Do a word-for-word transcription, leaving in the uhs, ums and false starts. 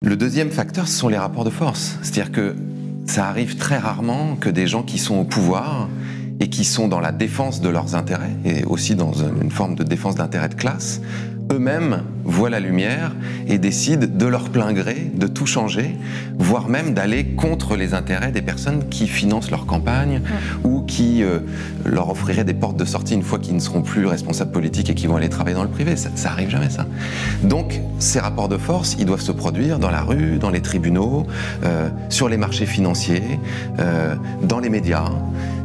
Le deuxième facteur, ce sont les rapports de force. C'est-à-dire que ça arrive très rarement que des gens qui sont au pouvoir et qui sont dans la défense de leurs intérêts, et aussi dans une forme de défense d'intérêts de classe, eux-mêmes voient la lumière et décident de leur plein gré de tout changer, voire même d'aller contre les intérêts des personnes qui financent leur campagne mmh. ou qui euh, leur offriraient des portes de sortie une fois qu'ils ne seront plus responsables politiques et qu'ils vont aller travailler dans le privé. Ça, ça arrive jamais, ça. Donc, ces rapports de force, ils doivent se produire dans la rue, dans les tribunaux, euh, sur les marchés financiers, euh, dans les médias.